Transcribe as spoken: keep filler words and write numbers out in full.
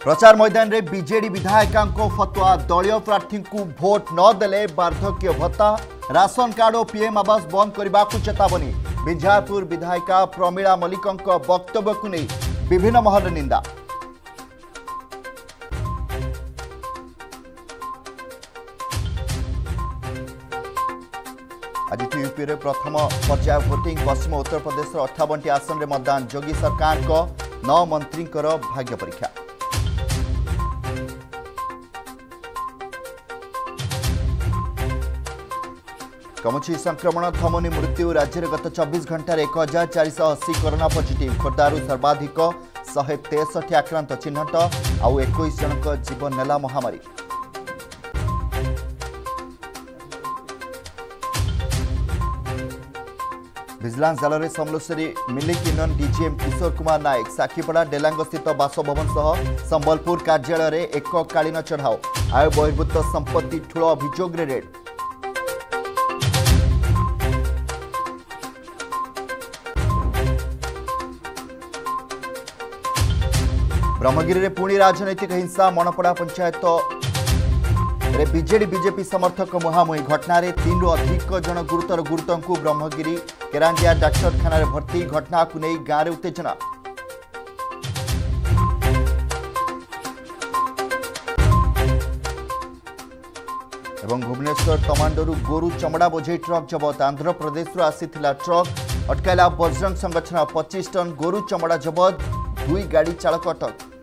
प्रचार मैदान रे बीजेडी विधायकों फतुआ दलीय प्रार्थी को भोट न देले वार्धक्य भत्ता राशन कार्ड और पीएम आवास बंद करने को चेतावनी। विंझारपुर विधायिका प्रमीला मल्लिकों वक्तव्य को नहीं विभिन्न महल निंदा। आज यूपी रे प्रथम पर्याय भोटिंग पश्चिम उत्तर प्रदेश अठावन टी आसन रे मतदान। योगी सरकार को नौ मंत्री भाग्य परीक्षा। कमुची संक्रमण थमुनी मृत्यु। राज्य में गत चौबीस घंटे एक हजार चार सौ अशी कोरोना पॉजिटिव। खोर्धारू सर्वाधिक शहे तेसठ आक्रांत चिन्हट आउ एक जन जीवन नेला महामारी। विजिलेंस जाल में Samaleswari milk union DGM Kishore Kumar Nayak. Sakhipada Delang स्थित बासभवन सह संबलपुर कार्यालय में एककालीन चढ़ाऊ। आय बहिर्भूत संपत्ति ठूल अभियोग रेड। ब्रह्मगिरी में पुणी राजनैतिक हिंसा। मनपड़ा पंचायत रे बीजेडी बीजेपी समर्थक मुहांमुही। घटना रे तीन रु अधिक जन गुरुतर गुरुतों को ब्रह्मगिरी केरांडिया डाक्तरखाना रे भर्ती। घटना को नहीं गाँव में उत्तेजना। एवं भुवनेश्वर तमांडरू गोरु चमड़ा बोझे ट्रक जबत। आंध्र प्रदेश आसीथिला ट्रक अटकाइला बजरंग संगठन। पच्चीस टन गोरु चमड़ा जबत। दुई गाड़ी चालक अटक।